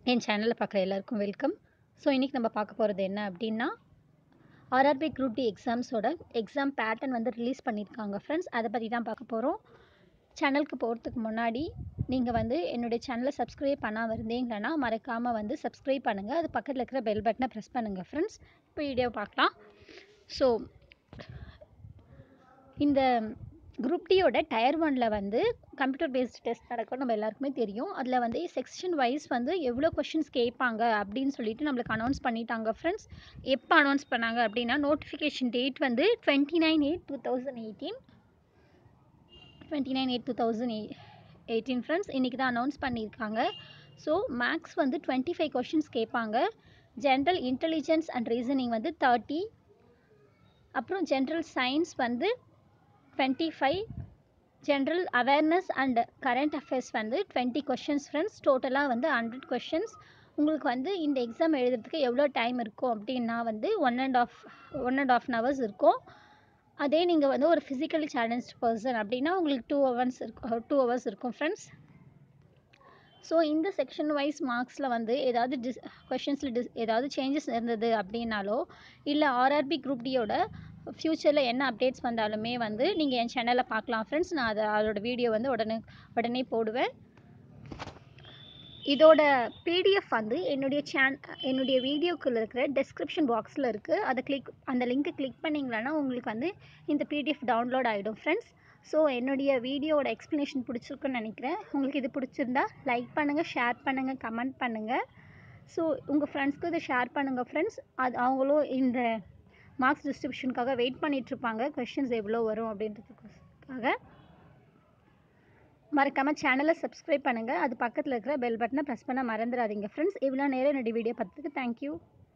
என் சேனலை பார்க்குற எல்லாருக்கும் வெல்கம். ஸோ இன்றைக்கி நம்ம பார்க்க போகிறது என்ன அப்படின்னா, ஆர்ஆர்பி குரூப் டி எக்ஸாம்ஸோட எக்ஸாம் பேட்டர்ன் வந்து ரிலீஸ் பண்ணியிருக்காங்க ஃப்ரெண்ட்ஸ். அதை பற்றி தான் பார்க்க போகிறோம். சேனலுக்கு போகிறதுக்கு முன்னாடி நீங்கள் வந்து என்னுடைய சேனலை சப்ஸ்கிரைப் பண்ணாமல் இருந்தீங்கன்னா மறக்காமல் வந்து சப்ஸ்கிரைப் பண்ணுங்கள். அது பக்கத்தில் இருக்கிற பெல் பட்டனை ப்ரெஸ் பண்ணுங்கள் ஃப்ரெண்ட்ஸ். இப்போ வீடியோ பார்க்கலாம். ஸோ இந்த குரூப் டியோட டயர் 1ல் வந்து கம்ப்யூட்டர் பேஸ்ட் டெஸ்ட் நடக்கும், நம்ம எல்லாருக்குமே தெரியும். அதில் வந்து செக்ஷன் வைஸ் வந்து எவ்வளோ கொஷின்ஸ் கேட்பாங்க அப்படின்னு சொல்லிட்டு நம்மளுக்கு அனௌன்ஸ் பண்ணிட்டாங்க ஃப்ரெண்ட்ஸ். எப்போ அனௌன்ஸ் பண்ணாங்க அப்படின்னா, நோட்டிஃபிகேஷன் டேட் வந்து 29/8/2018 29/8/2018 ஃப்ரெண்ட்ஸ். இன்றைக்கி தான் அனௌன்ஸ் பண்ணியிருக்காங்க. ஸோ மேக்ஸ் வந்து 25 கொஷின்ஸ் கேட்பாங்க. ஜென்ரல் இன்டெலிஜென்ஸ் அண்ட் ரீசனிங் வந்து 30, அப்புறம் ஜென்ரல் சயின்ஸ் வந்து 25, general awareness and current affairs வந்து 20 கொஷின்ஸ் ஃப்ரெண்ட்ஸ். டோட்டலாக வந்து 100 கொஷின்ஸ். உங்களுக்கு வந்து இந்த எக்ஸாம் எழுதுறதுக்கு எவ்வளோ டைம் இருக்கும் அப்படின்னா வந்து 1.5 hours இருக்கும். அதே நீங்கள் வந்து ஒரு ஃபிசிக்கலி சேலஞ்ச்டு பர்சன் அப்படின்னா உங்களுக்கு 2 hours இருக்கும் ஃப்ரெண்ட்ஸ். ஸோ இந்த செக்ஷன் வைஸ் மார்க்ஸில் வந்து ஏதாவது கொஷின்ஸில் ஏதாவது சேஞ்சஸ் இருந்தது அப்படின்னாலோ, இல்லை ஆர்ஆர்பி குரூப் டியோட ஃப்யூச்சரில் என்ன அப்டேட்ஸ் வந்தாலுமே வந்து நீங்கள் என் சேனலில் பார்க்கலாம் ஃப்ரெண்ட்ஸ். நான் அதோட வீடியோ வந்து உடனே போடுவேன். இதோட பிடிஎஃப் வந்து என்னுடைய வீடியோக்குள்ளே இருக்கிற டெஸ்கிரிப்ஷன் பாக்ஸில் இருக்குது. அந்த லிங்க்கை கிளிக் பண்ணிங்களன்னா உங்களுக்கு வந்து இந்த பிடிஎஃப் டவுன்லோட் ஆகிடும் ஃப்ரெண்ட்ஸ். ஸோ என்னுடைய வீடியோவோட எக்ஸ்ப்ளனேஷன் பிடிச்சிருக்குன்னு நினைக்கிறேன். உங்களுக்கு இது பிடிச்சிருந்தா லைக் பண்ணுங்கள், ஷேர் பண்ணுங்கள், கமெண்ட் பண்ணுங்கள். ஸோ உங்கள் ஃப்ரெண்ட்ஸ்க்கு இதை ஷேர் பண்ணுங்கள் ஃப்ரெண்ட்ஸ். அவங்களும் இந்த மார்க்ஸ் டிஸ்ட்ரிபியூஷனுக்காக வெயிட் பண்ணிகிட்ருப்பாங்க, கொஷின்ஸ் எவ்வளோ வரும் அப்படின்றதுக்காக. மறக்காமல் சேனலை சப்ஸ்கிரைப் பண்ணுங்கள். அது பக்கத்தில் இருக்கிற பெல் பட்டனை ப்ரெஸ் பண்ண மறந்துடாதீங்க ஃப்ரெண்ட்ஸ். இவ்வளோ நேரம் என்னுடைய வீடியோ பார்த்ததுக்கு தேங்க்யூ.